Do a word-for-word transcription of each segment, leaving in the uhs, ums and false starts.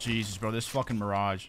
Jesus, bro, this fucking Mirage.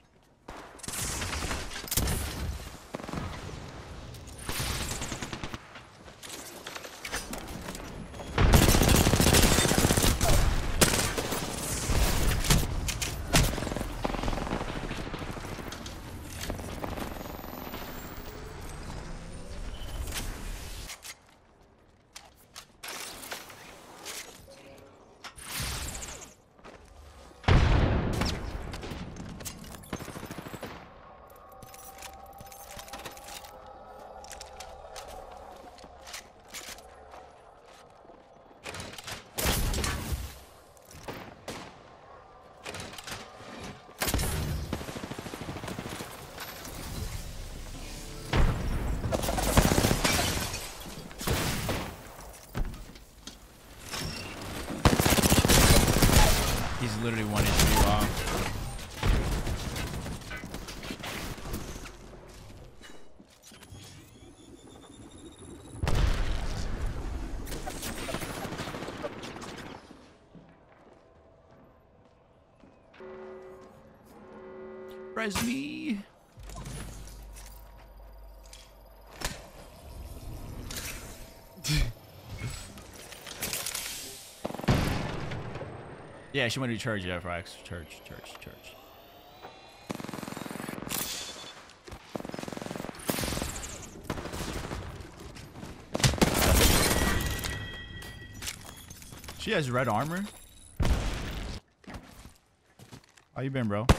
He's literally one H P. Wow. Res me. Yeah, she went to church, yeah, Frax. Church, church, church. She has red armor. How you been, bro?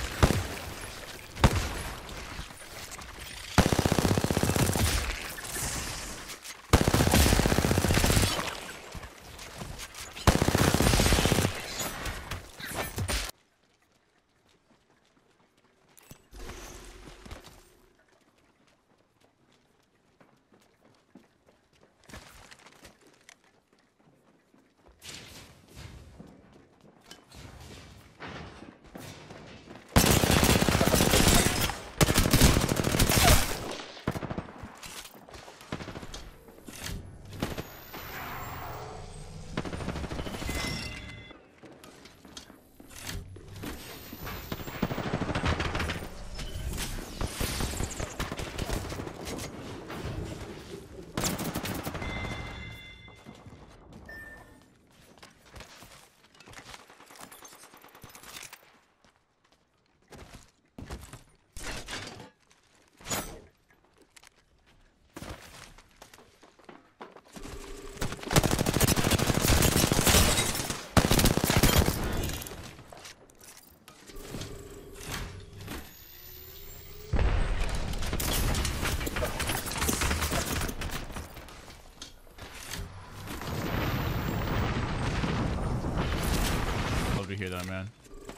To hear that, man.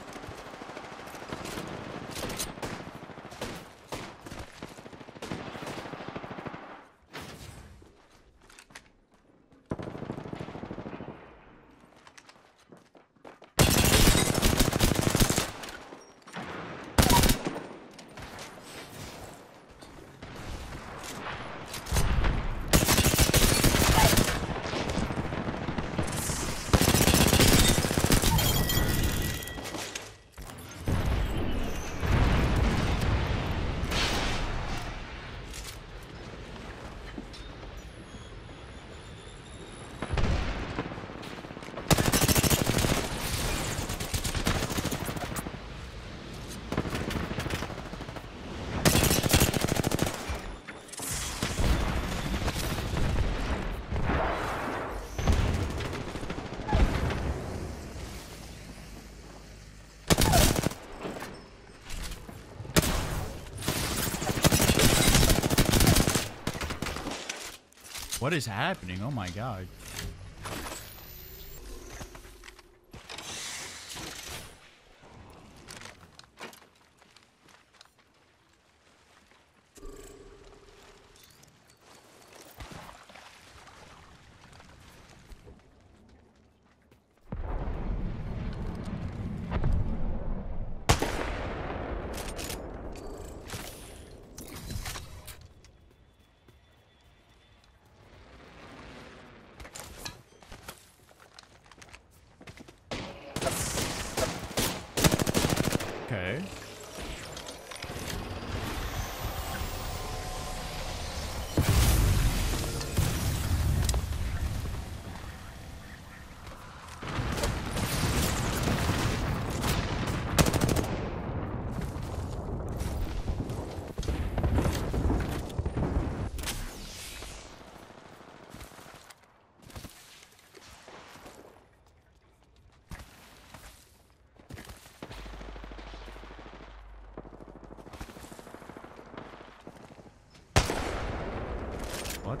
What is happening? Oh my god.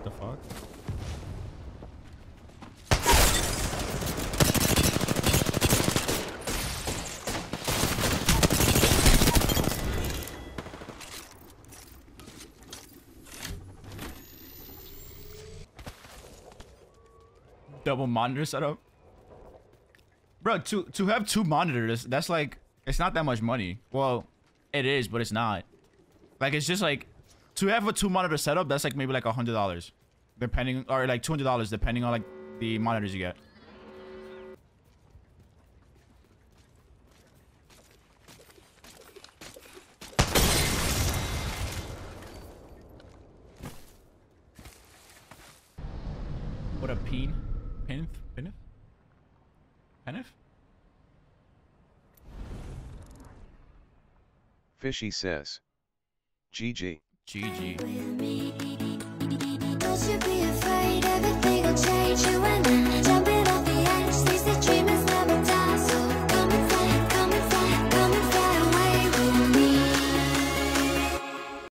What the fuck? Double monitor setup. Bro, to to have two monitors, that's like, it's not that much money. Well, it is, but it's not. Like, it's just like, to have a two monitor setup, that's like maybe like a hundred dollars, depending, or like two hundred dollars depending on like the monitors you get. What a peen, pinf, pinf, pinf. Fishy says, G G. G G. Don't you be afraid, everything will change you and I.